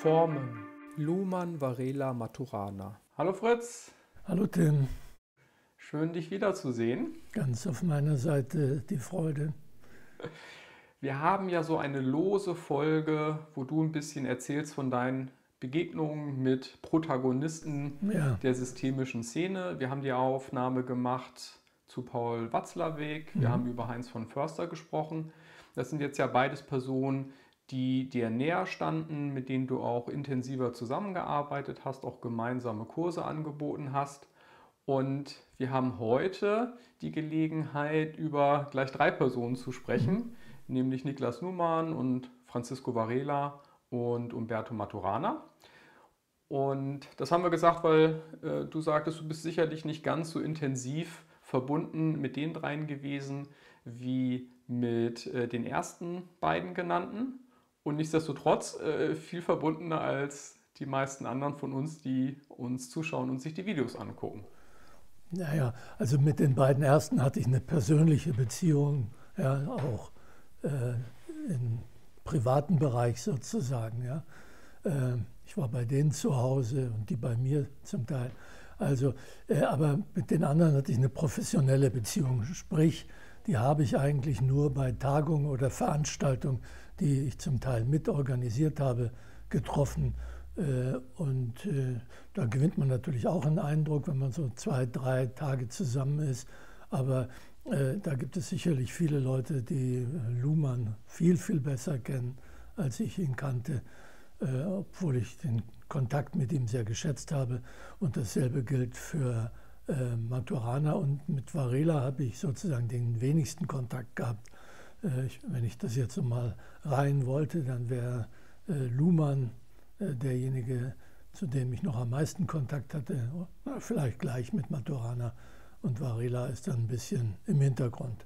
Formen. Luhmann, Varela, Maturana. Hallo Fritz. Hallo Tim. Schön, dich wiederzusehen. Ganz auf meiner Seite die Freude. Wir haben ja so eine lose Folge, wo du ein bisschen erzählst von deinen Begegnungen mit Protagonisten der systemischen Szene. Wir haben die Aufnahme gemacht zu Paul Watzlawick. Wir haben über Heinz von Förster gesprochen. Das sind jetzt ja beides Personen, die dir näher standen, mit denen du auch intensiver zusammengearbeitet hast, auch gemeinsame Kurse angeboten hast. Und wir haben heute die Gelegenheit, über gleich 3 Personen zu sprechen, nämlich Niklas Luhmann und Francisco Varela und Umberto Maturana. Und das haben wir gesagt, weil du sagtest, du bist sicherlich nicht ganz so intensiv verbunden mit den dreien gewesen wie mit den ersten beiden genannten. Und nichtsdestotrotz viel verbundener als die meisten anderen von uns, die uns zuschauen und sich die Videos angucken. Naja, also mit den beiden ersten hatte ich eine persönliche Beziehung, ja, auch im privaten Bereich sozusagen. Ja. Ich war bei denen zu Hause und die bei mir zum Teil. Also, aber mit den anderen hatte ich eine professionelle Beziehung, sprich, die habe ich eigentlich nur bei Tagungen oder Veranstaltungen, die ich zum Teil mitorganisiert habe, getroffen. Und da gewinnt man natürlich auch einen Eindruck, wenn man so 2, 3 Tage zusammen ist. Aber da gibt es sicherlich viele Leute, die Luhmann viel, viel besser kennen, als ich ihn kannte, obwohl ich den Kontakt mit ihm sehr geschätzt habe. Und dasselbe gilt für Maturana, und mit Varela habe ich sozusagen den wenigsten Kontakt gehabt. Wenn ich das jetzt so mal reihen wollte, dann wäre Luhmann derjenige, zu dem ich noch am meisten Kontakt hatte, vielleicht gleich mit Maturana, und Varela ist dann ein bisschen im Hintergrund.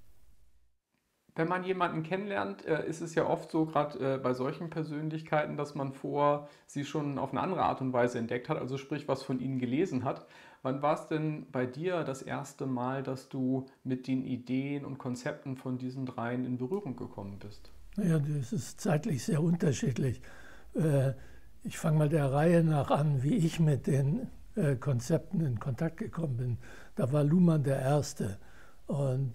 Wenn man jemanden kennenlernt, ist es ja oft so, gerade bei solchen Persönlichkeiten, dass man sie schon auf eine andere Art und Weise entdeckt hat, also sprich, was von ihnen gelesen hat. Wann war es denn bei dir das erste Mal, dass du mit den Ideen und Konzepten von diesen dreien in Berührung gekommen bist? Naja, das ist zeitlich sehr unterschiedlich. Ich fange mal der Reihe nach an, wie ich mit den Konzepten in Kontakt gekommen bin. Da war Luhmann der Erste. Und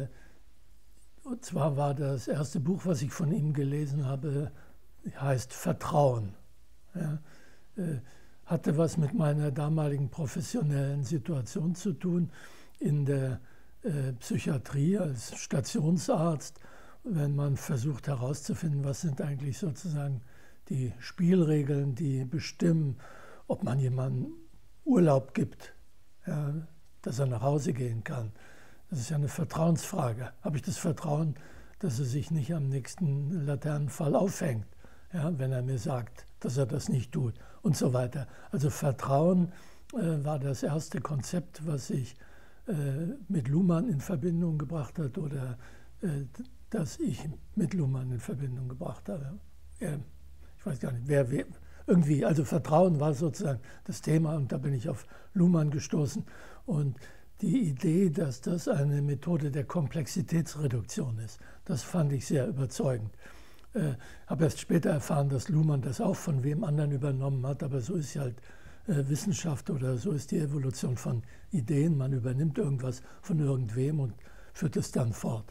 zwar war das erste Buch, was ich von ihm gelesen habe, heißt Vertrauen. Ja, hatte was mit meiner damaligen professionellen Situation zu tun in der Psychiatrie als Stationsarzt, wenn man versucht herauszufinden, was sind eigentlich sozusagen die Spielregeln, die bestimmen, ob man jemandem Urlaub gibt, ja, dass er nach Hause gehen kann. Das ist ja eine Vertrauensfrage. Habe ich das Vertrauen, dass er sich nicht am nächsten Laternenpfahl aufhängt, ja, wenn er mir sagt, dass er das nicht tut und so weiter. Also Vertrauen war das erste Konzept, was ich mit Luhmann in Verbindung gebracht hat, oder das ich mit Luhmann in Verbindung gebracht habe. Ich weiß gar nicht, wer irgendwie, also Vertrauen war sozusagen das Thema, und da bin ich auf Luhmann gestoßen. Und die Idee, dass das eine Methode der Komplexitätsreduktion ist, das fand ich sehr überzeugend. Habe erst später erfahren, dass Luhmann das auch von wem anderen übernommen hat, aber so ist ja halt Wissenschaft, oder so ist die Evolution von Ideen. Man übernimmt irgendwas von irgendwem und führt es dann fort.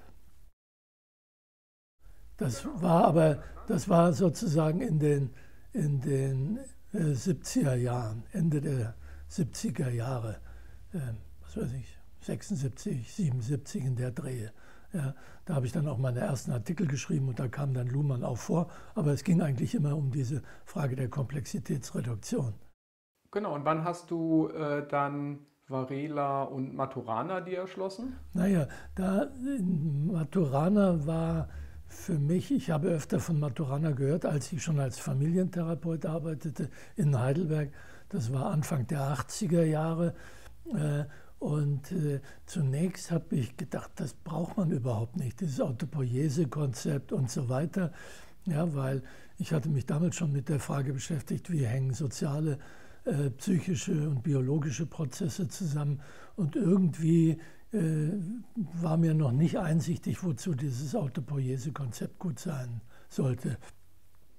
Das war sozusagen in den 70er Jahren, Ende der 70er Jahre, was weiß ich, 76, 77 in der Drehe. Ja, da habe ich dann auch meine ersten Artikel geschrieben, und da kam dann Luhmann auch vor. Aber es ging eigentlich immer um diese Frage der Komplexitätsreduktion. Genau, und wann hast du dann Varela und Maturana dir erschlossen? Naja, Maturana war für mich, ich habe öfter von Maturana gehört, als ich schon als Familientherapeut arbeitete in Heidelberg. Das war Anfang der 80er Jahre. Und zunächst habe ich gedacht, das braucht man überhaupt nicht, dieses Autopoiese-Konzept und so weiter. Ja, weil ich hatte mich damals schon mit der Frage beschäftigt, wie hängen soziale, psychische und biologische Prozesse zusammen. Und irgendwie war mir noch nicht einsichtig, wozu dieses Autopoiese-Konzept gut sein sollte.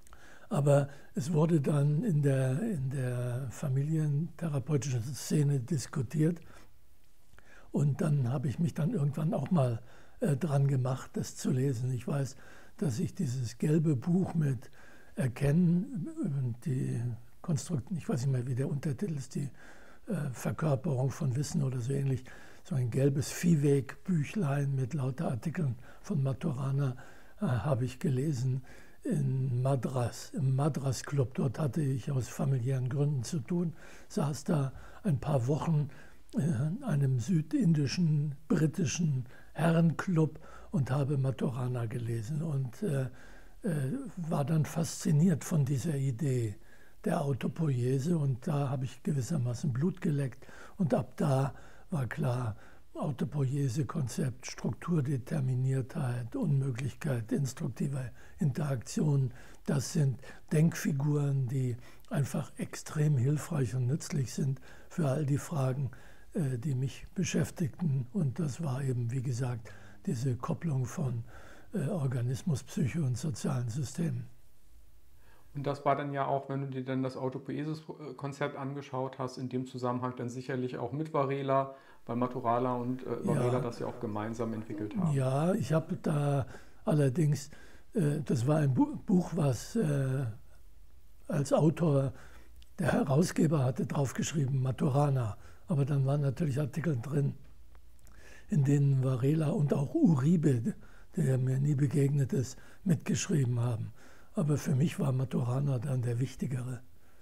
Aber es wurde dann in der familientherapeutischen Szene diskutiert und dann habe ich mich dann irgendwann auch mal dran gemacht, das zu lesen. Ich weiß, dass ich dieses gelbe Buch mit Erkennen, ich weiß nicht mehr, wie der Untertitel ist, die Verkörperung von Wissen oder so ähnlich, so ein gelbes Viehwegbüchlein mit lauter Artikeln von Maturana habe ich gelesen in Madras, im Madras Club. Dort hatte ich aus familiären Gründen zu tun, saß da ein paar Wochen in einem südindischen, britischen Herrenclub und habe Maturana gelesen und war dann fasziniert von dieser Idee der Autopoiese und da habe ich gewissermaßen Blut geleckt und ab da war klar, Autopoiese-Konzept, Strukturdeterminiertheit, Unmöglichkeit instruktiver Interaktion, das sind Denkfiguren, die einfach extrem hilfreich und nützlich sind für all die Fragen, die mich beschäftigten. Und das war eben, wie gesagt, diese Kopplung von Organismus, Psyche und sozialen Systemen. Und das war dann ja auch, wenn du dir dann das Autopoiesis-Konzept angeschaut hast, in dem Zusammenhang dann sicherlich auch mit Varela, weil Maturana und Varela das ja auch gemeinsam entwickelt haben. Ja, ich habe da allerdings, das war ein Buch, was als Autor, der Herausgeber hatte draufgeschrieben, Maturana. Aber dann waren natürlich Artikel drin, in denen Varela und auch Uribe, der mir nie begegnet ist, mitgeschrieben haben. Aber für mich war Maturana dann der wichtigere.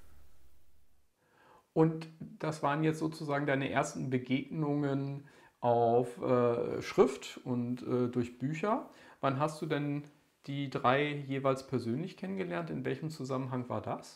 Und das waren jetzt sozusagen deine ersten Begegnungen auf Schrift und durch Bücher. Wann hast du denn die drei jeweils persönlich kennengelernt? In welchem Zusammenhang war das?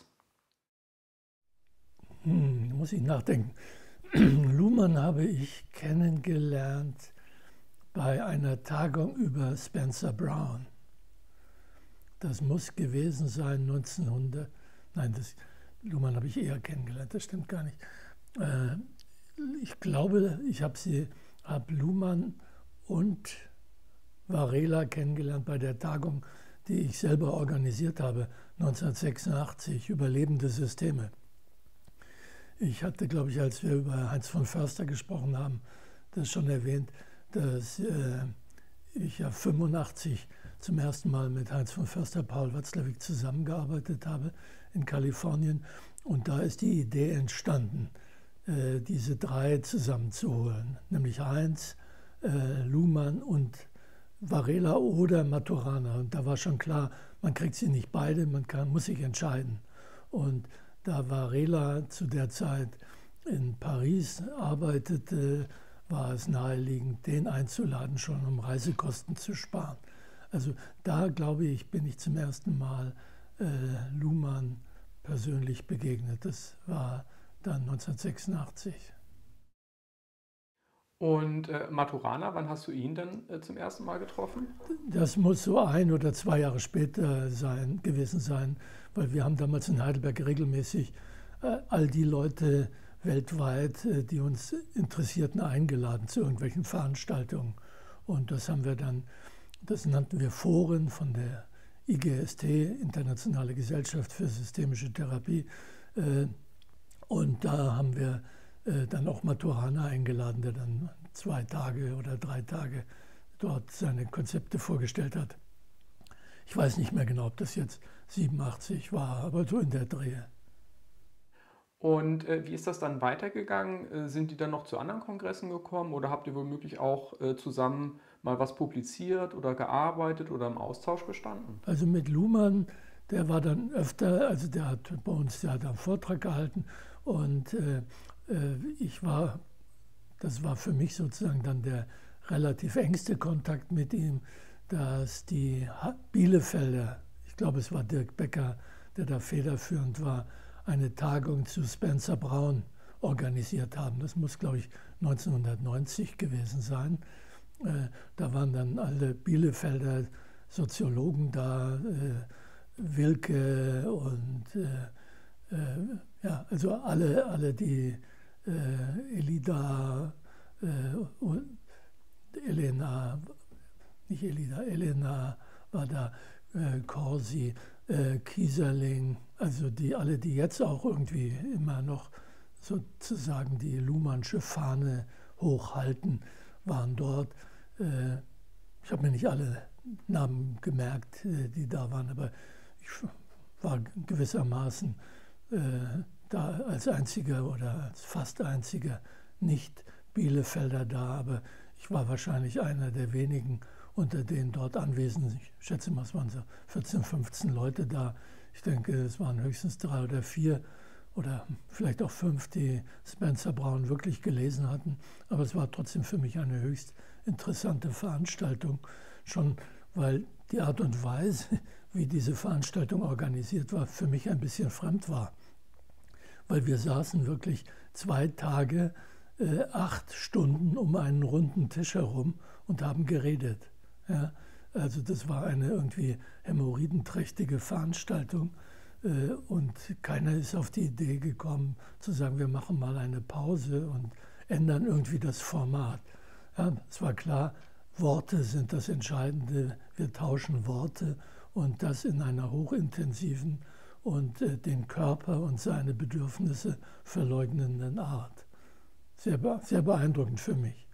Muss ich nachdenken. Luhmann habe ich kennengelernt bei einer Tagung über Spencer Brown. Das muss gewesen sein 1900. Nein, Luhmann habe ich eher kennengelernt, das stimmt gar nicht. Ich glaube, ich habe Luhmann und Varela kennengelernt bei der Tagung, die ich selber organisiert habe, 1986, Überlebende Systeme. Ich hatte, glaube ich, als wir über Heinz von Förster gesprochen haben, das schon erwähnt, dass ich ja 85 zum ersten Mal mit Heinz von Förster, Paul Watzlawick zusammengearbeitet habe in Kalifornien. Und da ist die Idee entstanden, diese drei zusammenzuholen, nämlich Heinz, Luhmann und Varela oder Maturana. Und da war schon klar, man kriegt sie nicht beide, muss sich entscheiden. Und da Varela zu der Zeit in Paris arbeitete, war es naheliegend, den einzuladen, schon um Reisekosten zu sparen. Also da, glaube ich, bin ich zum ersten Mal Luhmann persönlich begegnet. Das war dann 1986. Und Maturana, wann hast du ihn dann zum ersten Mal getroffen? Das muss so 1 oder 2 Jahre später gewesen sein, weil wir haben damals in Heidelberg regelmäßig all die Leute weltweit, die uns interessierten, eingeladen zu irgendwelchen Veranstaltungen. Und das nannten wir Foren von der IGST, Internationale Gesellschaft für Systemische Therapie. Und da haben wir dann auch Maturana eingeladen, der dann 2 Tage oder 3 Tage dort seine Konzepte vorgestellt hat. Ich weiß nicht mehr genau, ob das jetzt 87 war, aber so in der Drehe. Und wie ist das dann weitergegangen? Sind die dann noch zu anderen Kongressen gekommen oder habt ihr womöglich auch zusammen mal was publiziert oder gearbeitet oder im Austausch gestanden? Also mit Luhmann, der war dann öfter, also der hat einen Vortrag gehalten und das war für mich sozusagen dann der relativ engste Kontakt mit ihm, dass die Bielefelder, ich glaube es war Dirk Becker, der da federführend war, eine Tagung zu Spencer Brown organisiert haben. Das muss, glaube ich, 1990 gewesen sein. Da waren dann alle Bielefelder Soziologen da, Wilke und ja, also alle die Elida und Elena war da, Corsi, Kieserling, also alle, die jetzt auch irgendwie immer noch sozusagen die Luhmannsche Fahne hochhalten, waren dort. Ich habe mir nicht alle Namen gemerkt, die da waren, aber ich war gewissermaßen da als einziger oder als fast einziger Nicht-Bielefelder da, aber ich war wahrscheinlich einer der wenigen unter den dort Anwesenden. Ich schätze mal, es waren so 14, 15 Leute da. Ich denke, es waren höchstens 3 oder 4 oder vielleicht auch 5, die Spencer Brown wirklich gelesen hatten. Aber es war trotzdem für mich eine höchst interessante Veranstaltung, schon weil die Art und Weise, wie diese Veranstaltung organisiert war, für mich ein bisschen fremd war. Weil wir saßen wirklich 2 Tage, 8 Stunden um einen runden Tisch herum und haben geredet. Ja, also das war eine irgendwie hämorrhoidenträchtige Veranstaltung und keiner ist auf die Idee gekommen zu sagen, wir machen mal eine Pause und ändern irgendwie das Format. Ja, es war klar, Worte sind das Entscheidende, wir tauschen Worte und das in einer hochintensiven und den Körper und seine Bedürfnisse verleugnenden Art. Sehr beeindruckend für mich.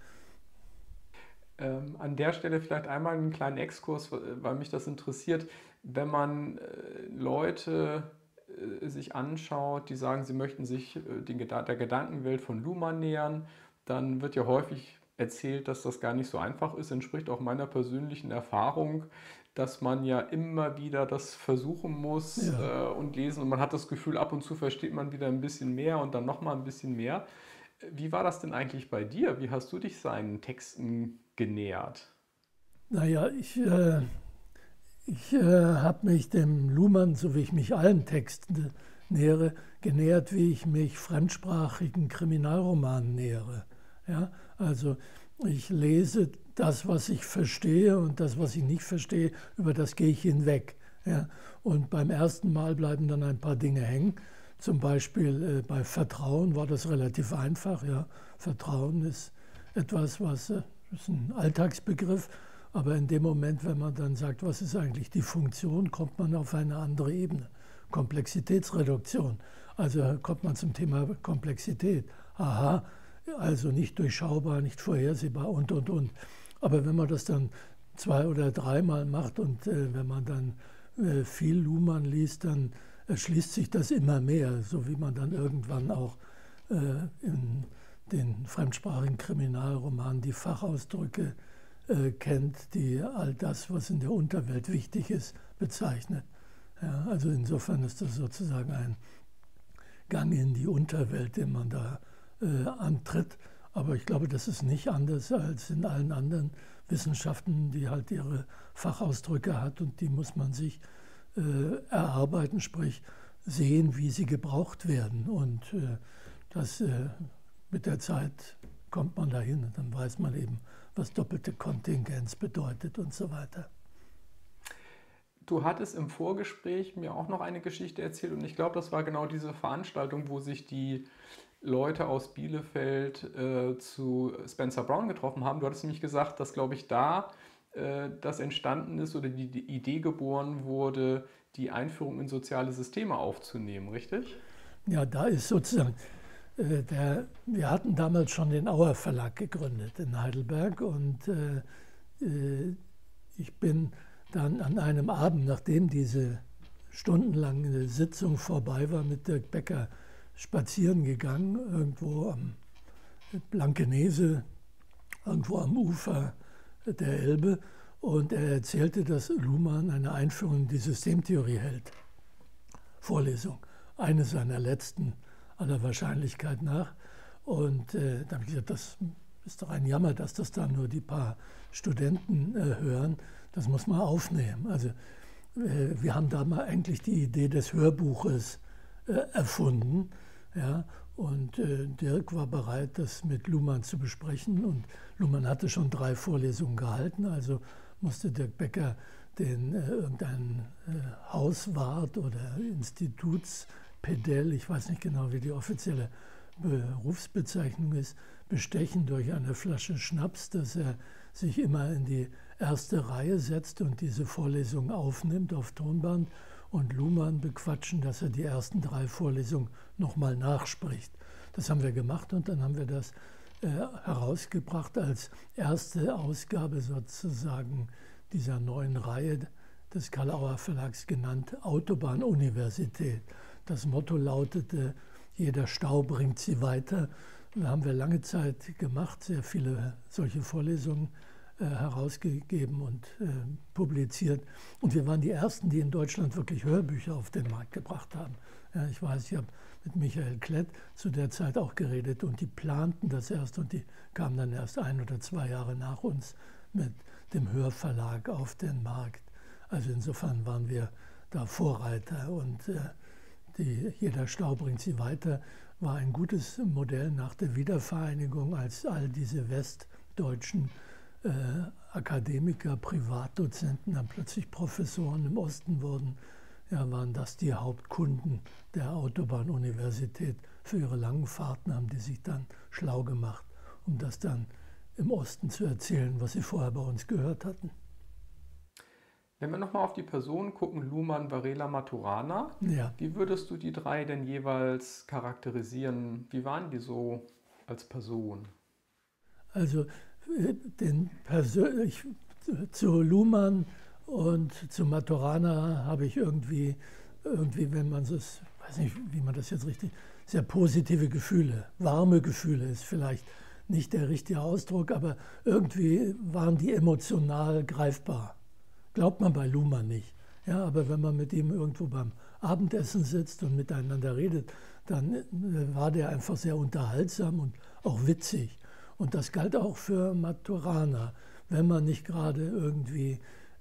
An der Stelle vielleicht einmal einen kleinen Exkurs, weil mich das interessiert. Wenn man Leute sich anschaut, die sagen, sie möchten sich der Gedankenwelt von Luhmann nähern, dann wird ja häufig erzählt, dass das gar nicht so einfach ist, entspricht auch meiner persönlichen Erfahrung, dass man ja immer wieder das versuchen muss und lesen und man hat das Gefühl, ab und zu versteht man wieder ein bisschen mehr und dann nochmal ein bisschen mehr. Wie war das denn eigentlich bei dir? Wie hast du dich seinen Texten genähert? Naja, ich habe mich dem Luhmann, so wie ich mich allen Texten nähere, genähert, wie ich mich fremdsprachigen Kriminalromanen nähere. Ja, also ich lese das, was ich verstehe und das, was ich nicht verstehe, über das gehe ich hinweg. Ja. Und beim ersten Mal bleiben dann ein paar Dinge hängen. Zum Beispiel bei Vertrauen war das relativ einfach. Ja. Vertrauen ist etwas, ist ein Alltagsbegriff, aber in dem Moment, wenn man dann sagt, was ist eigentlich die Funktion, kommt man auf eine andere Ebene. Komplexitätsreduktion. Also kommt man zum Thema Komplexität. Aha, also nicht durchschaubar, nicht vorhersehbar und. Aber wenn man das dann 2 oder 3 Mal macht und wenn man dann viel Luhmann liest, dann erschließt sich das immer mehr, so wie man dann irgendwann auch in den fremdsprachigen Kriminalromanen die Fachausdrücke kennt, die all das, was in der Unterwelt wichtig ist, bezeichnet. Ja, also insofern ist das sozusagen ein Gang in die Unterwelt, den man da antritt. Aber ich glaube, das ist nicht anders als in allen anderen Wissenschaften, die halt ihre Fachausdrücke hat und die muss man sich erarbeiten, sprich sehen, wie sie gebraucht werden. Und mit der Zeit kommt man dahin und dann weiß man eben, was doppelte Kontingenz bedeutet und so weiter. Du hattest im Vorgespräch mir auch noch eine Geschichte erzählt und ich glaube, das war genau diese Veranstaltung, wo sich die Leute aus Bielefeld zu Spencer Brown getroffen haben. Du hattest nämlich gesagt, dass, glaube ich, da das entstanden ist oder die Idee geboren wurde, die Einführung in soziale Systeme aufzunehmen, richtig? Ja, da ist sozusagen, wir hatten damals schon den Auer Verlag gegründet in Heidelberg und ich bin dann an einem Abend, nachdem diese stundenlange Sitzung vorbei war, mit Dirk Becker spazieren gegangen, irgendwo am Blankenese, irgendwo am Ufer der Elbe. Und er erzählte, dass Luhmann eine Einführung in die Systemtheorie hält. Vorlesung, eine seiner letzten, aller Wahrscheinlichkeit nach. Und da habe ich gesagt, das ist doch ein Jammer, dass das da nur die paar Studenten hören. Das muss man aufnehmen. Also wir haben da mal eigentlich die Idee des Hörbuches erfunden. Ja, und Dirk war bereit, das mit Luhmann zu besprechen. Und Luhmann hatte schon 3 Vorlesungen gehalten, also musste Dirk Becker irgendeinen Hauswart oder Institutspedell, ich weiß nicht genau, wie die offizielle Berufsbezeichnung ist, bestechen durch eine Flasche Schnaps, dass er sich immer in die erste Reihe setzt und diese Vorlesung aufnimmt auf Tonband und Luhmann bequatschen, dass er die ersten 3 Vorlesungen nochmal nachspricht. Das haben wir gemacht und dann haben wir das herausgebracht als erste Ausgabe sozusagen dieser neuen Reihe des Karl-Auer Verlags genannt Autobahnuniversität. Das Motto lautete, jeder Stau bringt sie weiter. Da haben wir lange Zeit gemacht, sehr viele solche Vorlesungen herausgegeben und publiziert. Und wir waren die Ersten, die in Deutschland wirklich Hörbücher auf den Markt gebracht haben. Ja, ich weiß, ich habe mit Michael Klett zu der Zeit auch geredet und die planten das erst und die kamen dann erst 1 oder 2 Jahre nach uns mit dem Hörverlag auf den Markt. Also insofern waren wir da Vorreiter und jeder Stau bringt sie weiter war ein gutes Modell nach der Wiedervereinigung, als all diese westdeutschen Akademiker, Privatdozenten dann plötzlich Professoren im Osten wurden, ja, waren das die Hauptkunden der Autobahnuniversität. Für ihre langen Fahrten haben die sich dann schlau gemacht, um das dann im Osten zu erzählen, was sie vorher bei uns gehört hatten. Wenn wir nochmal auf die Personen gucken, Luhmann, Varela, Maturana, ja. Wie würdest du die 3 denn jeweils charakterisieren? Wie waren die so als Person? Also zu Luhmann und zu Maturana habe ich irgendwie, wenn man es, weiß nicht, wie man das jetzt richtig, sehr positive Gefühle, warme Gefühle ist vielleicht nicht der richtige Ausdruck, aber irgendwie waren die emotional greifbar. Glaubt man bei Luhmann nicht. Ja, aber wenn man mit ihm irgendwo beim Abendessen sitzt und miteinander redet, dann war der einfach sehr unterhaltsam und auch witzig. Und das galt auch für Maturana, wenn man nicht gerade irgendwie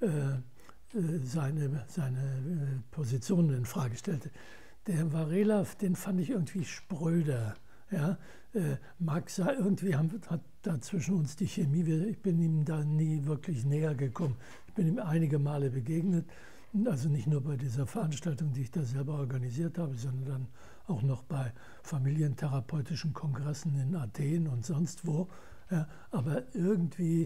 seine Positionen in Frage stellte. Der Varela, den fand ich irgendwie spröder. Ja? Max irgendwie hat da zwischen uns die Chemie, ich bin ihm da nie wirklich näher gekommen. Ich bin ihm einige Male begegnet, also nicht nur bei dieser Veranstaltung, die ich da selber organisiert habe, sondern dann auch noch bei familientherapeutischen Kongressen in Athen und sonst wo. Ja, aber irgendwie,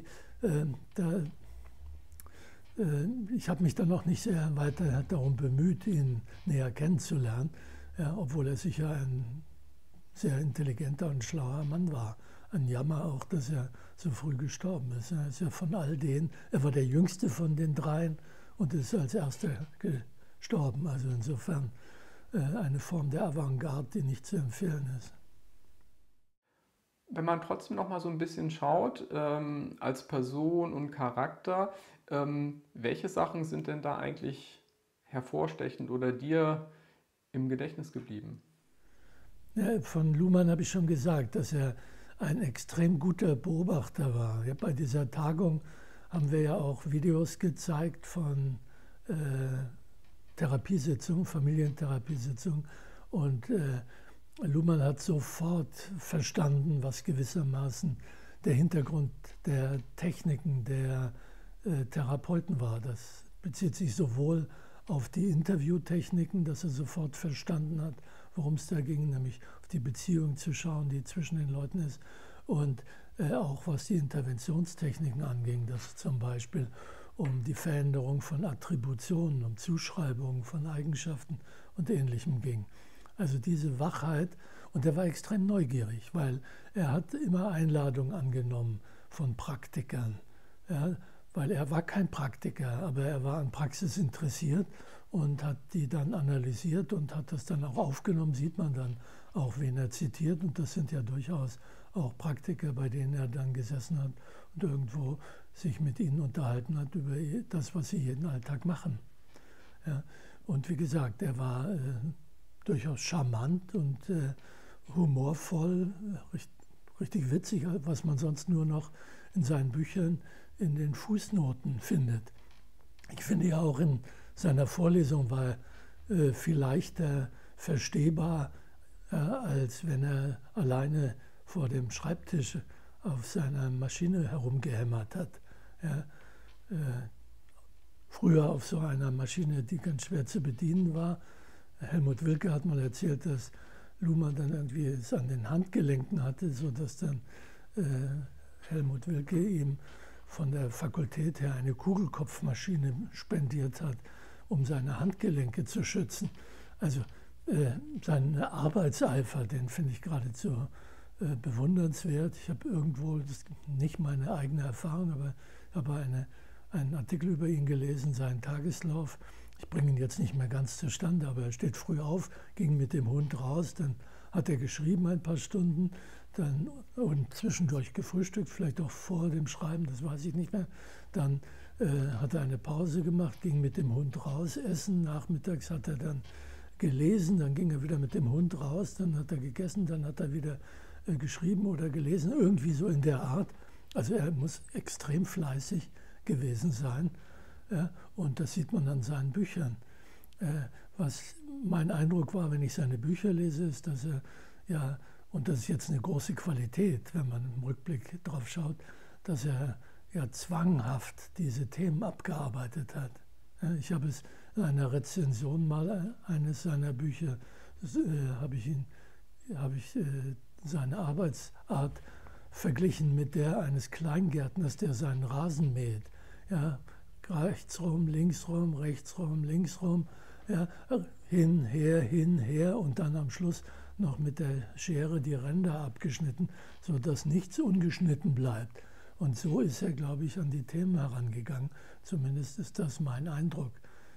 ich habe mich dann noch nicht sehr weiter darum bemüht, ihn näher kennenzulernen, ja, obwohl er sicher ein sehr intelligenter und schlauer Mann war. Ein Jammer auch, dass er so früh gestorben ist. Er ist ja von all denen, er war der Jüngste von den 3 und ist als Erster gestorben. Also insofern eine Form der Avantgarde, die nicht zu empfehlen ist. Wenn man trotzdem noch mal so ein bisschen schaut, als Person und Charakter, welche Sachen sind denn da eigentlich hervorstechend oder dir im Gedächtnis geblieben? Ja, von Luhmann habe ich schon gesagt, dass er ein extrem guter Beobachter war. Ja, bei dieser Tagung haben wir ja auch Videos gezeigt von Therapiesitzungen, Familientherapiesitzungen. Und Luhmann hat sofort verstanden, was gewissermaßen der Hintergrund der Techniken der Therapeuten war. Das bezieht sich sowohl auf die Interviewtechniken, dass er sofort verstanden hat, worum es da ging, nämlich auf die Beziehung zu schauen, die zwischen den Leuten ist. Und auch was die Interventionstechniken anging, dass es zum Beispiel um die Veränderung von Attributionen, um Zuschreibungen von Eigenschaften und Ähnlichem ging. Also diese Wachheit, und er war extrem neugierig, weil er hat immer Einladungen angenommen von Praktikern. Ja, weil er war kein Praktiker, aber er war an Praxis interessiert und hat die dann analysiert und hat das dann auch aufgenommen, sieht man dann auch, wen er zitiert. Und das sind ja durchaus auch Praktiker, bei denen er dann gesessen hat und irgendwo sich mit ihnen unterhalten hat über das, was sie jeden Alltag machen. Ja, und wie gesagt, er war durchaus charmant und humorvoll, richtig witzig, was man sonst nur noch in seinen Büchern in den Fußnoten findet. Ich finde ja auch in seiner Vorlesung war er viel leichter verstehbar, als wenn er alleine vor dem Schreibtisch auf seiner Maschine herumgehämmert hat. Ja, früher auf so einer Maschine, die ganz schwer zu bedienen war. Helmut Wilke hat mal erzählt, dass Luhmann dann irgendwie es an den Handgelenken hatte, sodass dann Helmut Wilke ihm von der Fakultät her eine Kugelkopfmaschine spendiert hat, um seine Handgelenke zu schützen. Also seinen Arbeitseifer, den finde ich geradezu bewundernswert. Ich habe irgendwo, das ist nicht meine eigene Erfahrung, aber ich habe einen Artikel über ihn gelesen, seinen Tageslauf. Ich bringe ihn jetzt nicht mehr ganz zustande, aber er steht früh auf, ging mit dem Hund raus, dann hat er geschrieben ein paar Stunden und zwischendurch gefrühstückt, vielleicht auch vor dem Schreiben, das weiß ich nicht mehr. Dann hat er eine Pause gemacht, ging mit dem Hund raus, essen. Nachmittags hat er dann gelesen, dann ging er wieder mit dem Hund raus, dann hat er gegessen, dann hat er wieder geschrieben oder gelesen, irgendwie so in der Art. Also er muss extrem fleißig gewesen sein. Ja, und das sieht man an seinen Büchern. Was mein Eindruck war, wenn ich seine Bücher lese, ist, dass er, ja, und das ist jetzt eine große Qualität, wenn man im Rückblick drauf schaut, dass er ja zwanghaft diese Themen abgearbeitet hat. Ja, ich habe es in einer Rezension mal eines seiner Bücher, habe ich seine Arbeitsart verglichen mit der eines Kleingärtners, der seinen Rasen mäht. Ja, rechts rum, links rum, rechts rum, links rum, ja, hin, her und dann am Schluss noch mit der Schere die Ränder abgeschnitten, sodass nichts ungeschnitten bleibt. Und so ist er, glaube ich, an die Themen herangegangen. Zumindest ist das mein Eindruck.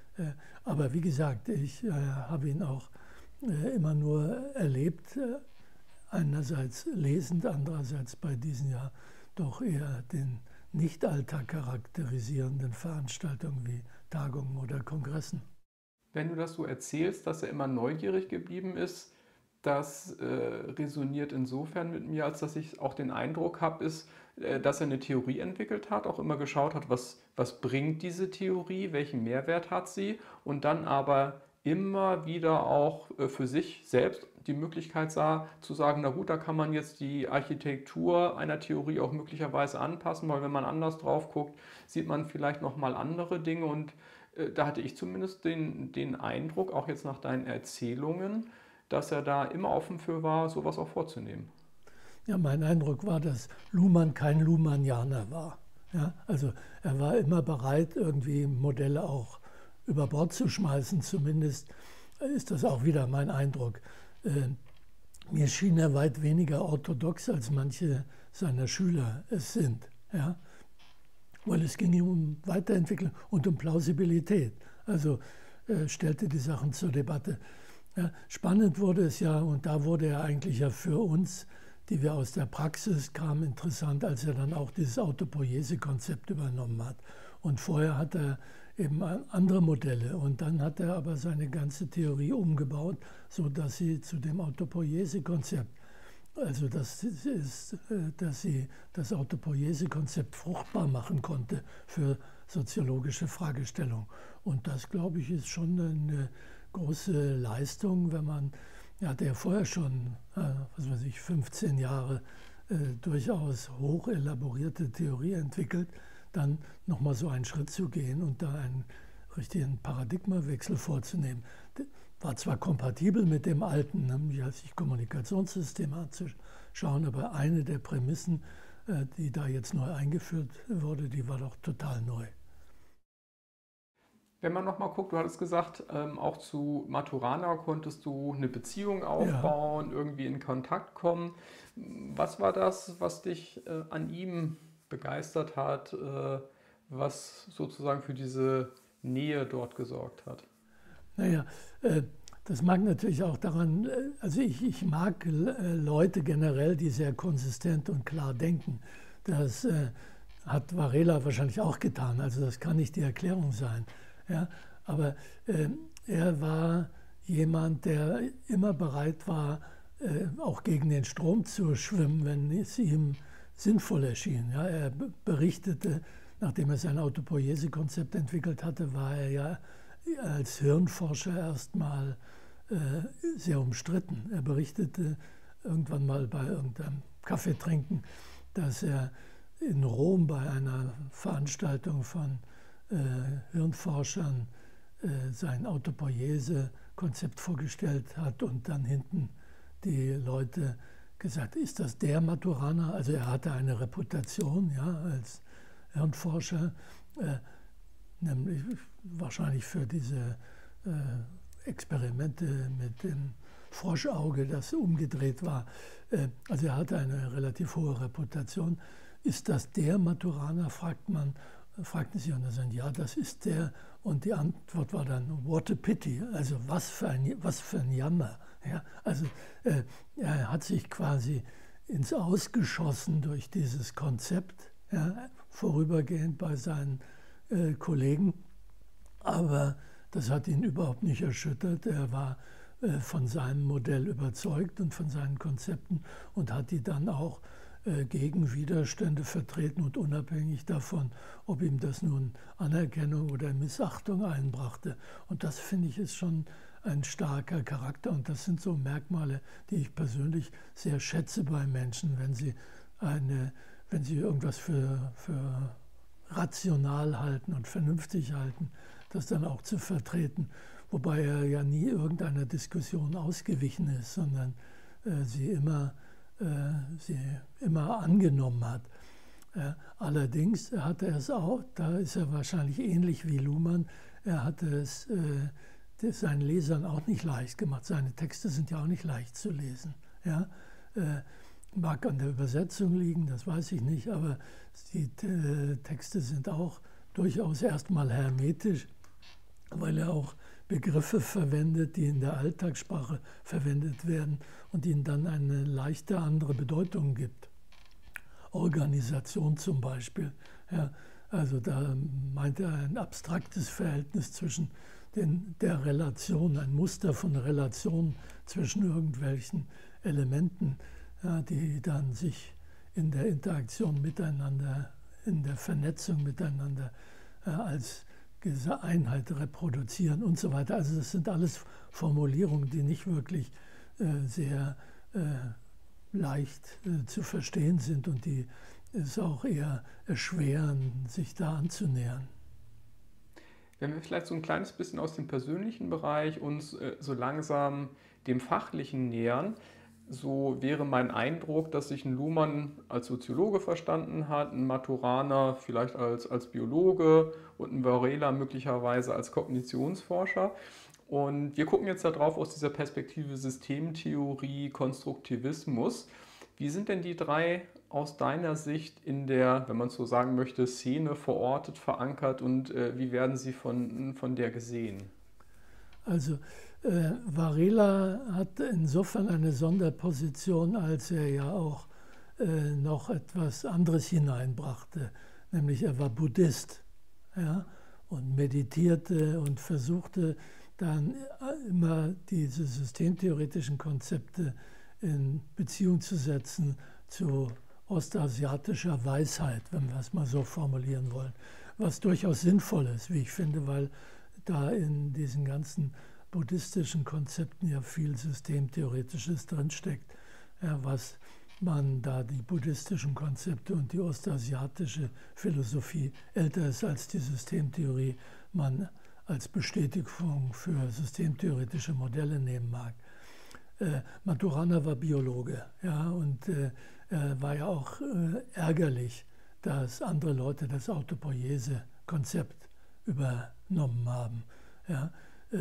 Aber wie gesagt, ich habe ihn auch immer nur erlebt, einerseits lesend, andererseits bei diesen ja doch eher den nicht-Alltag charakterisierenden Veranstaltungen wie Tagungen oder Kongressen. Wenn du das so erzählst, dass er immer neugierig geblieben ist, das resoniert insofern mit mir, als dass ich auch den Eindruck habe, dass er eine Theorie entwickelt hat, auch immer geschaut hat, was bringt diese Theorie, welchen Mehrwert hat sie und dann aber immer wieder auch für sich selbst die Möglichkeit sah, zu sagen, na gut, da kann man jetzt die Architektur einer Theorie auch möglicherweise anpassen, weil wenn man anders drauf guckt, sieht man vielleicht nochmal andere Dinge und da hatte ich zumindest den Eindruck, auch jetzt nach deinen Erzählungen, dass er da immer offen für war, sowas auch vorzunehmen. Ja, mein Eindruck war, dass Luhmann kein Luhmannianer war. Ja, also er war immer bereit, irgendwie Modelle auch über Bord zu schmeißen. Zumindest ist das auch wieder mein Eindruck. Mir schien er weit weniger orthodox, als manche seiner Schüler es sind. Ja? Weil es ging ihm um Weiterentwicklung und um Plausibilität. Also stellte die Sachen zur Debatte. Ja, spannend wurde es ja, und da wurde er eigentlich ja für uns, die wir aus der Praxis kamen, interessant, als er dann auch dieses Autopoiese-Konzept übernommen hat. Und vorher hat er eben andere Modelle und dann hat er aber seine ganze Theorie umgebaut, sodass sie zu dem Autopoiese-Konzept, also dass sie das Autopoiese-Konzept fruchtbar machen konnte für soziologische Fragestellungen. Und das, glaube ich, ist schon eine große Leistung, wenn man, er hat ja vorher schon, 15 Jahre durchaus hoch elaborierte Theorie entwickelt, dann nochmal so einen Schritt zu gehen und da einen richtigen Paradigmawechsel vorzunehmen. War zwar kompatibel mit dem alten, nämlich sich Kommunikationssysteme anzuschauen, aber eine der Prämissen, die da jetzt neu eingeführt wurde, die war doch total neu. Wenn man nochmal guckt, du hattest gesagt, auch zu Maturana konntest du eine Beziehung aufbauen, irgendwie in Kontakt kommen. Was war das, was dich an ihm begeistert hat, was sozusagen für diese Nähe dort gesorgt hat? Naja, das mag natürlich auch daran, also ich mag Leute generell, die sehr konsistent und klar denken. Das hat Varela wahrscheinlich auch getan, also das kann nicht die Erklärung sein. Ja, aber er war jemand, der immer bereit war, auch gegen den Strom zu schwimmen, wenn es ihm sinnvoll erschien. Ja, er berichtete, nachdem er sein Autopoiese-Konzept entwickelt hatte, war er ja als Hirnforscher erstmal sehr umstritten. Er berichtete irgendwann mal bei irgendeinem Kaffeetrinken, dass er in Rom bei einer Veranstaltung von Hirnforschern sein Autopoiese-Konzept vorgestellt hat und dann hinten die Leute gesagt, ist das der Maturana? Also er hatte eine Reputation, ja, als Hirnforscher, nämlich wahrscheinlich für diese Experimente mit dem Froschauge, das umgedreht war. Also er hatte eine relativ hohe Reputation. Ist das der Maturana, fragten sie, und er sagte, ja, das ist der. Und die Antwort war dann, what a pity, also was für ein Jammer. Ja, also er hat sich quasi ins Ausgeschossen durch dieses Konzept, ja, vorübergehend bei seinen Kollegen, aber das hat ihn überhaupt nicht erschüttert. Er war von seinem Modell überzeugt und von seinen Konzepten und hat die dann auch gegen Widerstände vertreten und unabhängig davon, ob ihm das nun Anerkennung oder Missachtung einbrachte. Und das, finde ich, ist schon ein starker Charakter und das sind so Merkmale, die ich persönlich sehr schätze bei Menschen, wenn sie irgendwas für rational halten und vernünftig halten, das dann auch zu vertreten, wobei er ja nie irgendeiner Diskussion ausgewichen ist, sondern sie immer angenommen hat. Allerdings hatte er es auch, da ist er wahrscheinlich ähnlich wie Luhmann, er hatte es seinen Lesern auch nicht leicht gemacht. Seine Texte sind ja auch nicht leicht zu lesen. Ja? Mag an der Übersetzung liegen, das weiß ich nicht, aber die Texte sind auch durchaus erstmal hermetisch, weil er auch Begriffe verwendet, die in der Alltagssprache verwendet werden und ihnen dann eine leichte andere Bedeutung gibt. Organisation zum Beispiel. Ja, also da meint er ein abstraktes Verhältnis zwischen der Relation, ein Muster von Relationen zwischen irgendwelchen Elementen, ja, die dann sich in der Interaktion miteinander, in der Vernetzung miteinander als diese Einheit reproduzieren und so weiter. Also das sind alles Formulierungen, die nicht wirklich sehr leicht zu verstehen sind und die es auch eher erschweren, sich da anzunähern. Wenn wir vielleicht so ein kleines bisschen aus dem persönlichen Bereich uns so langsam dem Fachlichen nähern, so wäre mein Eindruck, dass sich ein Luhmann als Soziologe verstanden hat, ein Maturana vielleicht als Biologe und ein Varela möglicherweise als Kognitionsforscher. Und wir gucken jetzt darauf aus dieser Perspektive Systemtheorie, Konstruktivismus. Wie sind denn die drei aus deiner Sicht in der, wenn man es so sagen möchte, Szene verortet, verankert und wie werden sie von der gesehen? Also Varela hat insofern eine Sonderposition, als er ja auch noch etwas anderes hineinbrachte, nämlich er war Buddhist, ja, und meditierte und versuchte dann immer diese systemtheoretischen Konzepte in Beziehung zu setzen zu ostasiatischer Weisheit, wenn wir es mal so formulieren wollen, was durchaus sinnvoll ist, wie ich finde, weil da in diesen ganzen buddhistischen Konzepten ja viel Systemtheoretisches drinsteckt, ja, was man da die buddhistischen Konzepte und die ostasiatische Philosophie älter ist als die Systemtheorie, man als Bestätigung für systemtheoretische Modelle nehmen mag. Maturana war Biologe, ja, und war ja auch ärgerlich, dass andere Leute das Autopoiese-Konzept übernommen haben. Ja.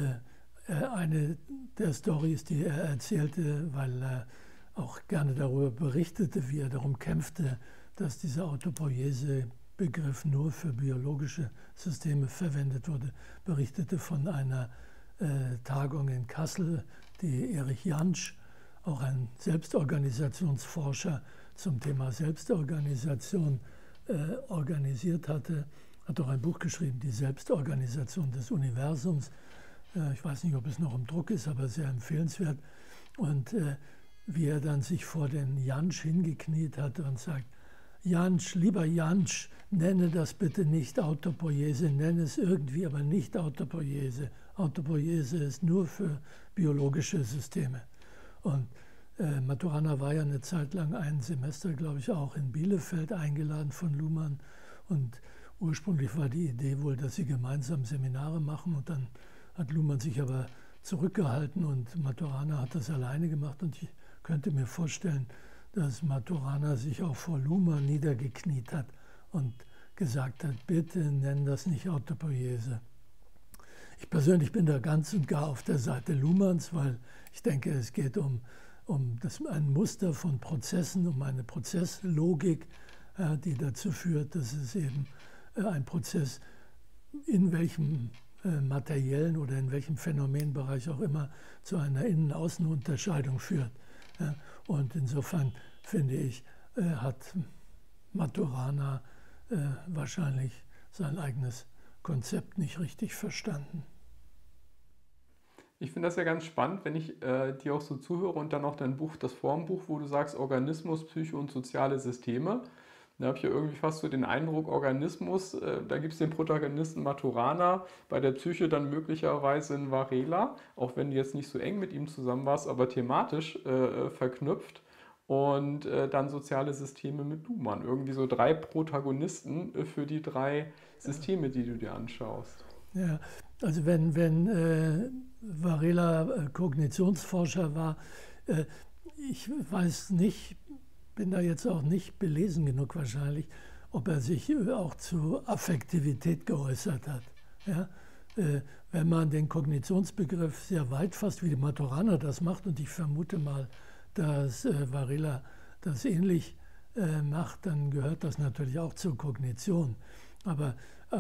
Eine der Storys, die er erzählte, weil er auch gerne darüber berichtete, wie er darum kämpfte, dass dieser Autopoiese-Begriff nur für biologische Systeme verwendet wurde, berichtete von einer Tagung in Kassel, die Erich Jansch, auch ein Selbstorganisationsforscher zum Thema Selbstorganisation, organisiert hatte. Hat auch ein Buch geschrieben, Die Selbstorganisation des Universums. Ich weiß nicht, ob es noch im Druck ist, aber sehr empfehlenswert. Und wie er dann sich vor den Jansch hingekniet hatte und sagt, Jansch, lieber Jansch, nenne das bitte nicht Autopoiese, nenne es irgendwie, aber nicht Autopoiese. Autopoiese ist nur für biologische Systeme. Und Maturana war ja eine Zeit lang ein Semester, glaube ich, auch in Bielefeld eingeladen von Luhmann. Und ursprünglich war die Idee wohl, dass sie gemeinsam Seminare machen. Und dann hat Luhmann sich aber zurückgehalten und Maturana hat das alleine gemacht. Und ich könnte mir vorstellen, dass Maturana sich auch vor Luhmann niedergekniet hat und gesagt hat, bitte nenn das nicht Autopoiese. Ich persönlich bin da ganz und gar auf der Seite Luhmanns, weil ich denke, es geht um ein Muster von Prozessen, um eine Prozesslogik, die dazu führt, dass es eben ein Prozess in welchem materiellen oder in welchem Phänomenbereich auch immer zu einer Innen-Außen-Unterscheidung führt. Und insofern finde ich, hat Maturana wahrscheinlich sein eigenes Konzept nicht richtig verstanden. Ich finde das ja ganz spannend, wenn ich dir auch so zuhöre und dann auch dein Buch, das Formbuch, wo du sagst Organismus, Psyche und soziale Systeme. Da habe ich ja irgendwie fast so den Eindruck, Organismus, da gibt es den Protagonisten Maturana, bei der Psyche dann möglicherweise in Varela, auch wenn du jetzt nicht so eng mit ihm zusammen warst, aber thematisch verknüpft. Und dann soziale Systeme mit Luhmann. Irgendwie so 3 Protagonisten für die 3 Systeme, die du dir anschaust. Ja, also wenn Varela Kognitionsforscher war, ich weiß nicht, bin da jetzt auch nicht belesen genug wahrscheinlich, ob er sich auch zu Affektivität geäußert hat. Ja? Wenn man den Kognitionsbegriff sehr weit fasst, wie die Maturana das macht, und ich vermute mal, dass Varela das ähnlich macht, dann gehört das natürlich auch zur Kognition. Aber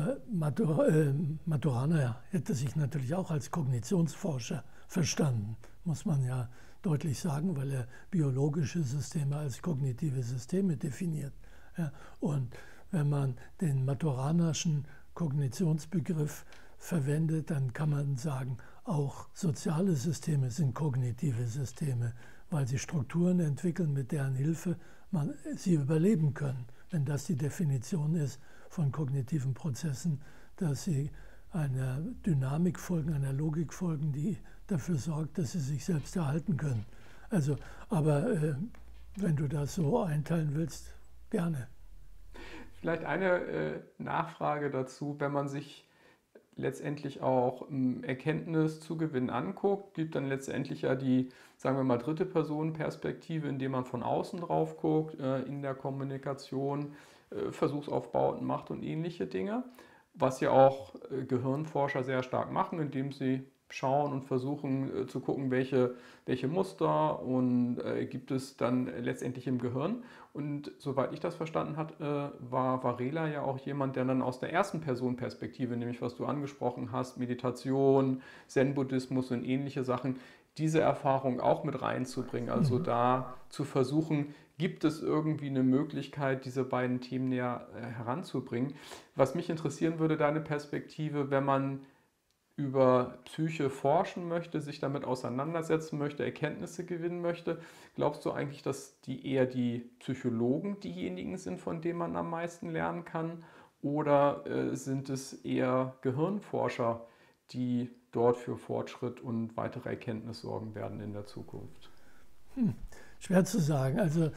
Maturana hätte sich natürlich auch als Kognitionsforscher verstanden, muss man ja deutlich sagen, weil er biologische Systeme als kognitive Systeme definiert. Ja, und wenn man den maturanischen Kognitionsbegriff verwendet, dann kann man sagen, auch soziale Systeme sind kognitive Systeme, weil sie Strukturen entwickeln, mit deren Hilfe sie überleben können. Wenn das die Definition ist von kognitiven Prozessen, dass sie einer Dynamik folgen, einer Logik folgen, die dafür sorgt, dass sie sich selbst erhalten können. Also, aber wenn du das so einteilen willst, gerne. Vielleicht eine Nachfrage dazu, wenn man sich letztendlich auch Erkenntniszugewinn anguckt, gibt dann letztendlich ja die, sagen wir mal, dritte Personenperspektive, indem man von außen drauf guckt, in der Kommunikation, Versuchsaufbauten macht und ähnliche Dinge, was ja auch Gehirnforscher sehr stark machen, indem sie schauen und versuchen zu gucken, welche Muster und gibt es dann letztendlich im Gehirn. Und soweit ich das verstanden habe, war Varela ja auch jemand, der dann aus der ersten Personenperspektive, nämlich was du angesprochen hast, Meditation, Zen-Buddhismus und ähnliche Sachen, diese Erfahrung auch mit reinzubringen. Also da zu versuchen, gibt es irgendwie eine Möglichkeit, diese beiden Themen näher heranzubringen. Was mich interessieren würde, deine Perspektive, wenn man über Psyche forschen möchte, sich damit auseinandersetzen möchte, Erkenntnisse gewinnen möchte, glaubst du eigentlich, dass eher die Psychologen diejenigen sind, von denen man am meisten lernen kann? Oder sind es eher Gehirnforscher, die dort für Fortschritt und weitere Erkenntnis sorgen werden in der Zukunft? Schwer zu sagen. Also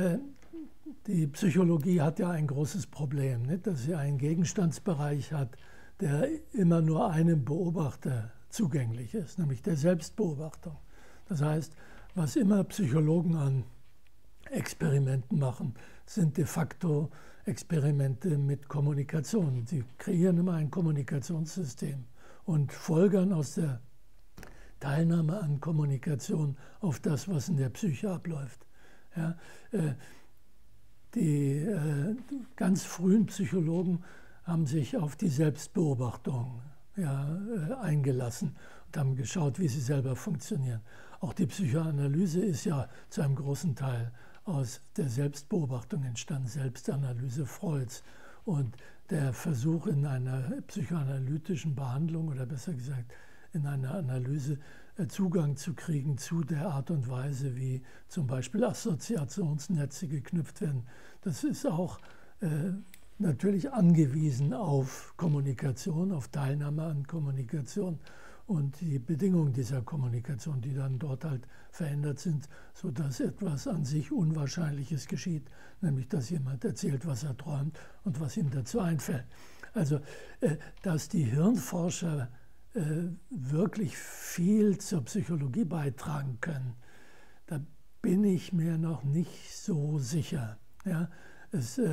die Psychologie hat ja ein großes Problem, nicht? Dass sie einen Gegenstandsbereich hat, der immer nur einem Beobachter zugänglich ist, nämlich der Selbstbeobachtung. Das heißt, was immer Psychologen an Experimenten machen, sind de facto Experimente mit Kommunikation. Sie kreieren immer ein Kommunikationssystem und folgern aus der Teilnahme an Kommunikation auf das, was in der Psyche abläuft. Ja, die ganz frühen Psychologen haben sich auf die Selbstbeobachtung eingelassen und haben geschaut, wie sie selber funktionieren. Auch die Psychoanalyse ist ja zu einem großen Teil aus der Selbstbeobachtung entstanden, Selbstanalyse Freuds. Und der Versuch in einer psychoanalytischen Behandlung oder besser gesagt in einer Analyse Zugang zu kriegen zu der Art und Weise, wie zum Beispiel Assoziationsnetze geknüpft werden, das ist auch natürlich angewiesen auf Kommunikation, auf Teilnahme an Kommunikation und die Bedingungen dieser Kommunikation, die dann dort halt verändert sind, sodass etwas an sich Unwahrscheinliches geschieht, nämlich dass jemand erzählt, was er träumt und was ihm dazu einfällt. Also, dass die Hirnforscher wirklich viel zur Psychologie beitragen können, da bin ich mir noch nicht so sicher. Ja,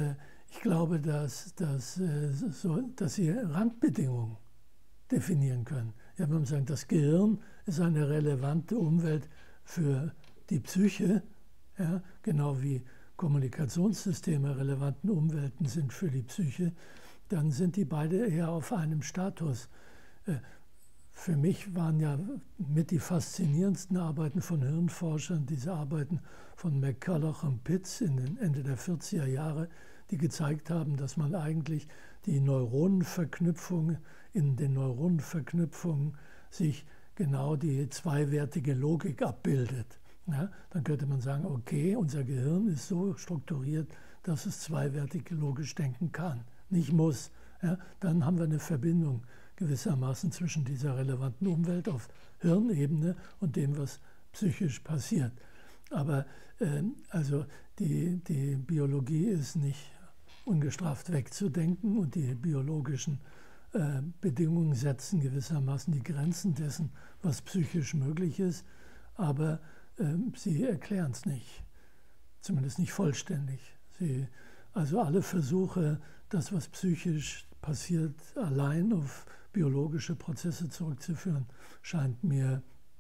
Ich glaube, dass sie Randbedingungen definieren können. Ja, wenn man sagt, das Gehirn ist eine relevante Umwelt für die Psyche, ja, genau wie Kommunikationssysteme relevanten Umwelten sind für die Psyche, dann sind die beide eher auf einem Status. Für mich waren ja mit die faszinierendsten Arbeiten von Hirnforschern diese Arbeiten von McCulloch und Pitts in den Ende der 40er Jahre, die gezeigt haben, dass man eigentlich die Neuronenverknüpfung in den Neuronenverknüpfungen sich genau die zweiwertige Logik abbildet. Ja, dann könnte man sagen, okay, unser Gehirn ist so strukturiert, dass es zweiwertig logisch denken kann, nicht muss. Ja, dann haben wir eine Verbindung gewissermaßen zwischen dieser relevanten Umwelt auf Hirnebene und dem, was psychisch passiert. Aber also die Biologie ist nicht ungestraft wegzudenken und die biologischen Bedingungen setzen gewissermaßen die Grenzen dessen, was psychisch möglich ist, aber sie erklären es nicht, zumindest nicht vollständig. Also alle Versuche, das, was psychisch passiert, allein auf biologische Prozesse zurückzuführen, scheint mir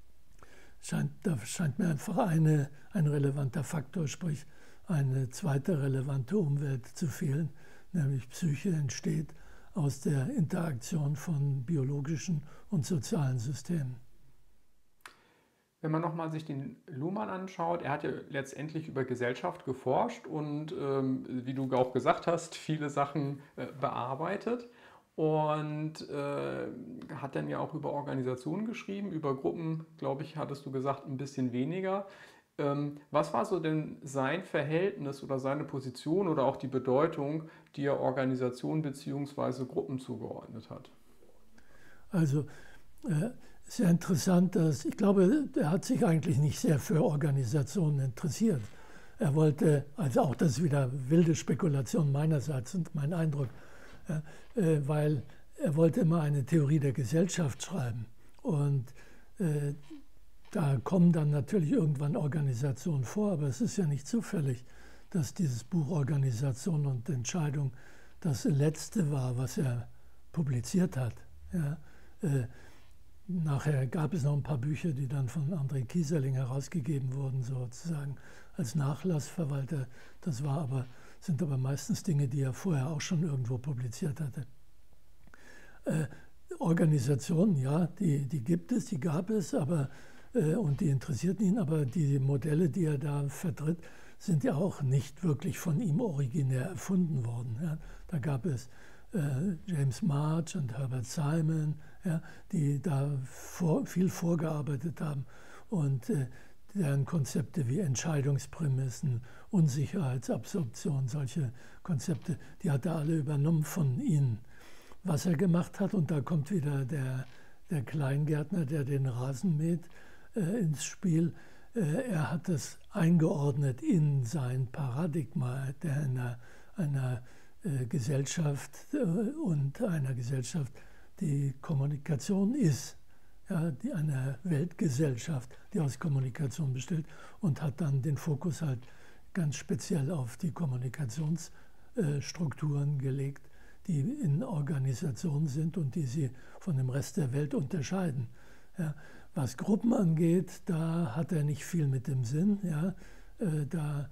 einfach ein relevanter Faktor, sprich eine zweite relevante Umwelt zu fehlen, nämlich Psyche entsteht aus der Interaktion von biologischen und sozialen Systemen. Wenn man nochmal sich den Luhmann anschaut, er hat ja letztendlich über Gesellschaft geforscht und, wie du auch gesagt hast, viele Sachen bearbeitet und hat dann ja auch über Organisationen geschrieben, über Gruppen, glaube ich, hattest du gesagt, ein bisschen weniger. Was war so denn sein Verhältnis oder seine Position oder auch die Bedeutung, die er Organisationen bzw. Gruppen zugeordnet hat? Also sehr interessant, ich glaube, er hat sich eigentlich nicht sehr für Organisationen interessiert. Er wollte, also auch das ist wieder wilde Spekulation meinerseits und mein Eindruck, weil er wollte immer eine Theorie der Gesellschaft schreiben. Und da kommen dann natürlich irgendwann Organisationen vor, aber es ist ja nicht zufällig, dass dieses Buch Organisation und Entscheidung das letzte war, was er publiziert hat. Ja, nachher gab es noch ein paar Bücher, die dann von André Kieserling herausgegeben wurden, sozusagen als Nachlassverwalter. Sind aber meistens Dinge, die er vorher auch schon irgendwo publiziert hatte. Organisationen, ja, die gibt es, die gab es, und die interessierten ihn, aber die Modelle, die er da vertritt, sind ja auch nicht wirklich von ihm originär erfunden worden. Ja. Da gab es James March und Herbert Simon, ja, die da viel vorgearbeitet haben und deren Konzepte wie Entscheidungsprämissen, Unsicherheitsabsorption, solche Konzepte, die hat er alle übernommen von ihnen. Was er gemacht hat, und da kommt wieder der Kleingärtner, der den Rasen mäht, ins Spiel. Er hat es eingeordnet in sein Paradigma einer Gesellschaft und einer Gesellschaft, die Kommunikation ist. Ja, eine Weltgesellschaft, die aus Kommunikation besteht, und hat dann den Fokus halt ganz speziell auf die Kommunikationsstrukturen gelegt, die in Organisationen sind und die sie von dem Rest der Welt unterscheiden. Ja, was Gruppen angeht, da hat er nicht viel mit dem Sinn. Ja, da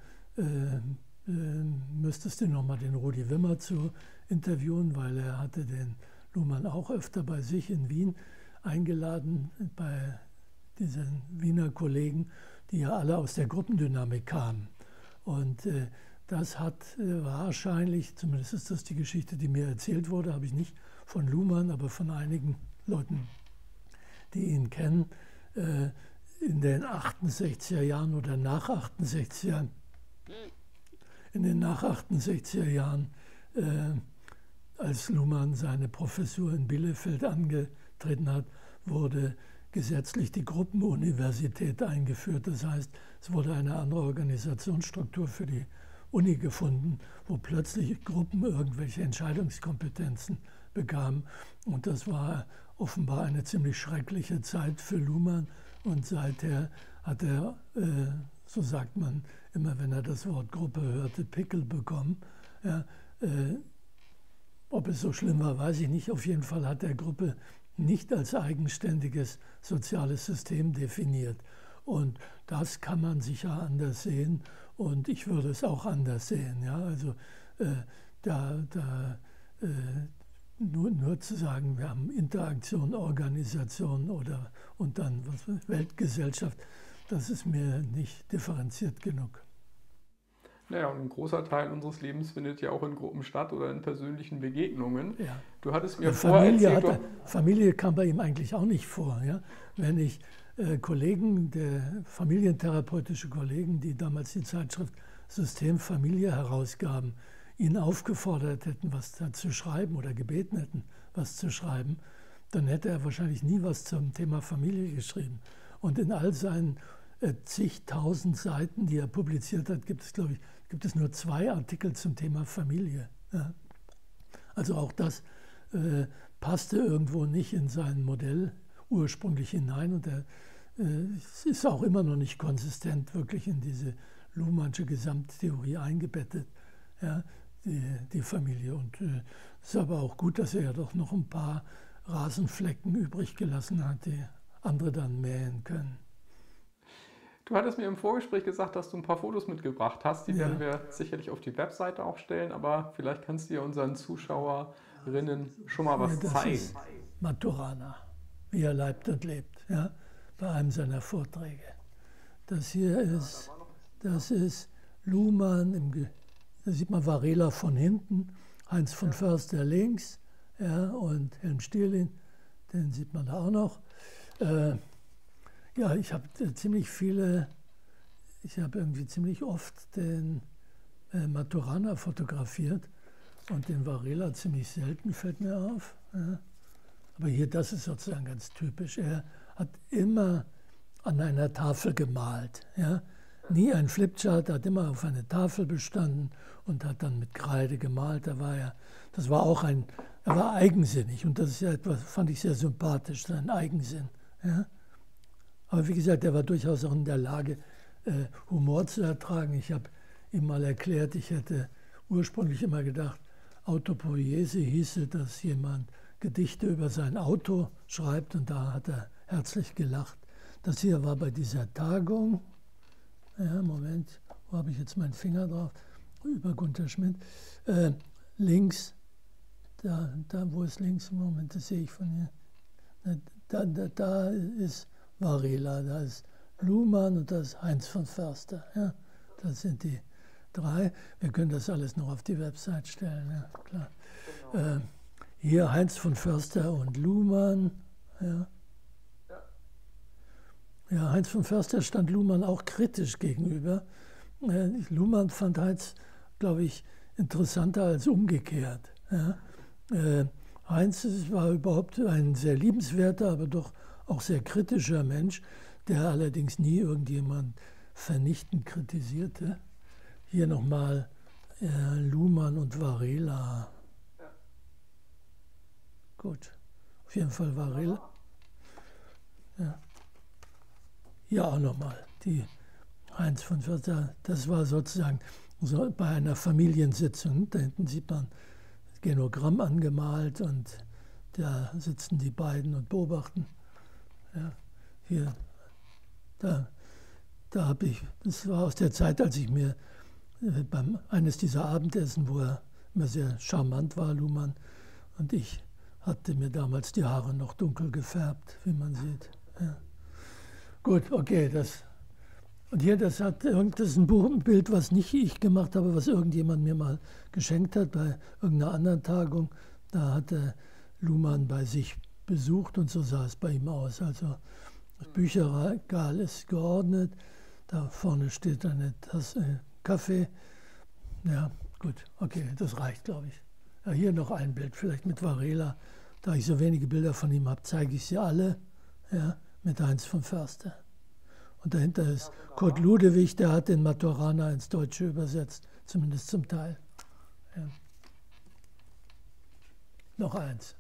müsstest du nochmal den Rudi Wimmer zu interviewen, weil er hatte den Luhmann auch öfter bei sich in Wien eingeladen, bei diesen Wiener Kollegen, die ja alle aus der Gruppendynamik kamen. Und das hat wahrscheinlich, zumindest ist das die Geschichte, die mir erzählt wurde, habe ich nicht von Luhmann, aber von einigen Leuten, die ihn kennen, in den 68er Jahren oder nach 68er Jahren, in den nach 68er Jahren, als Luhmann seine Professur in Bielefeld angetreten hat, wurde gesetzlich die Gruppenuniversität eingeführt. Das heißt, es wurde eine andere Organisationsstruktur für die Uni gefunden, wo plötzlich Gruppen irgendwelche Entscheidungskompetenzen bekamen. Und das war offenbar eine ziemlich schreckliche Zeit für Luhmann. Und seither hat er, so sagt man immer, wenn er das Wort Gruppe hörte, Pickel bekommen. Ja, Ob es so schlimm war, weiß ich nicht. Auf jeden Fall hat er Gruppe nicht als eigenständiges soziales System definiert. Und das kann man sicher anders sehen und ich würde es auch anders sehen. Ja? Also nur zu sagen, wir haben Interaktion, Organisation und dann Weltgesellschaft, das ist mir nicht differenziert genug. Naja, und ein großer Teil unseres Lebens findet ja auch in Gruppen statt oder in persönlichen Begegnungen. Ja. Du hattest mir vorher erzählt... Familie kam bei ihm eigentlich auch nicht vor. Ja? Wenn ich Kollegen, familientherapeutische Kollegen, die damals die Zeitschrift System Familie herausgaben, ihn aufgefordert hätten, was da zu schreiben oder gebeten hätten, was zu schreiben, dann hätte er wahrscheinlich nie was zum Thema Familie geschrieben. Und in all seinen zigtausend Seiten, die er publiziert hat, gibt es nur 2 Artikel zum Thema Familie. Ja. Also auch das passte irgendwo nicht in sein Modell ursprünglich hinein und es ist auch immer noch nicht konsistent wirklich in diese Luhmannsche Gesamttheorie eingebettet, ja, die Familie. Und es ist aber auch gut, dass er ja doch noch ein paar Rasenflecken übrig gelassen hat, die andere dann mähen können. Du hattest mir im Vorgespräch gesagt, dass du ein paar Fotos mitgebracht hast. Die werden wir sicherlich auf die Webseite auch stellen, aber vielleicht kannst du ja unseren Zuschauerinnen schon mal was zeigen. Ist Maturana, wie er leibt und lebt, ja, bei einem seiner Vorträge. Das hier ist Luhmann, da sieht man Varela von hinten, Heinz von Förster links, ja, und Helm Stierlin, den sieht man da auch noch. Ja, ich habe irgendwie ziemlich oft den Maturana fotografiert und den Varela ziemlich selten, fällt mir auf. Ja. Aber hier, das ist sozusagen ganz typisch. Er hat immer an einer Tafel gemalt. Ja. Nie ein Flipchart, er hat immer auf eine Tafel bestanden und hat dann mit Kreide gemalt. Er war eigensinnig und das ist ja etwas, fand ich sehr sympathisch, sein Eigensinn. Ja. Aber wie gesagt, er war durchaus auch in der Lage, Humor zu ertragen. Ich habe ihm mal erklärt, ich hätte ursprünglich immer gedacht, Autopoiese hieße, dass jemand Gedichte über sein Auto schreibt und da hat er herzlich gelacht. Das hier war bei dieser Tagung, ja, Moment, wo habe ich jetzt meinen Finger drauf? Über Gunter Schmidt. Links, da wo ist links? Moment, das sehe ich von hier. Da ist Varela, da ist Luhmann und da ist Heinz von Förster. Ja, das sind die 3. Wir können das alles noch auf die Website stellen, ja, klar. Genau. Hier Heinz von Förster und Luhmann. Ja. Ja, Heinz von Förster stand Luhmann auch kritisch gegenüber. Luhmann fand Heinz, glaube ich, interessanter als umgekehrt. Ja. Heinz war überhaupt ein sehr liebenswerter, aber doch auch sehr kritischer Mensch, der allerdings nie irgendjemand vernichtend kritisierte. Hier nochmal Luhmann und Varela. Ja. Gut, auf jeden Fall Varela. Ja. Hier auch nochmal die Heinz von Förster. Das war sozusagen so bei einer Familiensitzung. Da hinten sieht man das Genogramm angemalt und da sitzen die beiden und beobachten. Ja, hier, da habe ich, das war aus der Zeit, als ich mir beim eines dieser Abendessen, wo er immer sehr charmant war, Luhmann, und ich hatte mir damals die Haare noch dunkel gefärbt, wie man sieht. Ja. Gut, okay, und hier, das ist ein Bild, was nicht ich gemacht habe, was irgendjemand mir mal geschenkt hat bei irgendeiner anderen Tagung. Da hatte Luhmann bei sich besucht und so sah es bei ihm aus. Also das Bücherregal ist geordnet, da vorne steht eine Tasse Kaffee. Ja, gut, okay, das reicht, glaube ich. Ja, hier noch ein Bild, vielleicht mit Varela. Da ich so wenige Bilder von ihm habe, zeige ich sie alle, ja, mit Heinz von Förster. Und dahinter ist Kurt Ludewig, der hat den Maturana ins Deutsche übersetzt, zumindest zum Teil. Ja. Noch eins.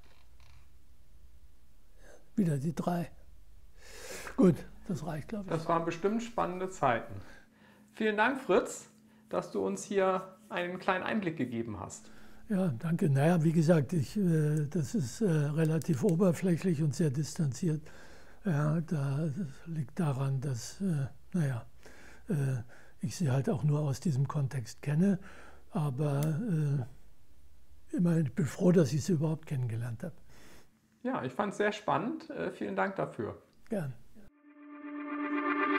Wieder die 3. Gut, das reicht, glaube ich. Das waren bestimmt spannende Zeiten. Vielen Dank, Fritz, dass du uns hier einen kleinen Einblick gegeben hast. Ja, danke. Naja, wie gesagt, das ist relativ oberflächlich und sehr distanziert. Ja, das liegt daran, dass ich sie halt auch nur aus diesem Kontext kenne. Aber immerhin, ich bin froh, dass ich sie überhaupt kennengelernt habe. Ja, ich fand es sehr spannend. Vielen Dank dafür. Gern.